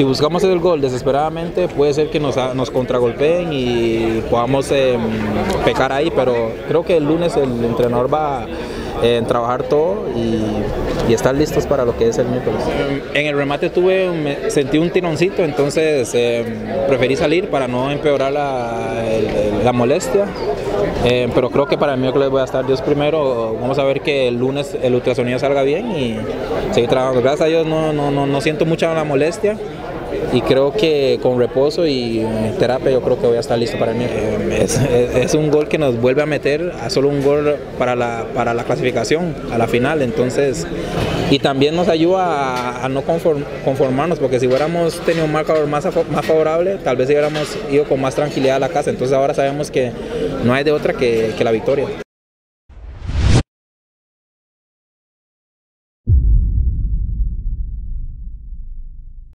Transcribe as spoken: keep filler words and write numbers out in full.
si buscamos el gol desesperadamente, puede ser que nos, nos contragolpeen y podamos eh, pecar ahí, pero creo que el lunes el entrenador va en trabajar todo y, y estar listos para lo que es el miércoles. En el remate tuve, me, sentí un tironcito, entonces eh, preferí salir para no empeorar la, el, la molestia, eh, pero creo que para el miércoles voy a estar Dios primero. Vamos a ver que el lunes el ultrasonido salga bien y seguir trabajando. Gracias a Dios no, no, no, no siento mucha la molestia. Y creo que con reposo y terapia yo creo que voy a estar listo para el miércoles. Es, es, es un gol que nos vuelve a meter a solo un gol para la, para la clasificación, a la final, entonces, y también nos ayuda a, a no conform, conformarnos, porque si hubiéramos tenido un marcador más, más favorable, tal vez hubiéramos ido con más tranquilidad a la casa, entonces ahora sabemos que no hay de otra que, que la victoria.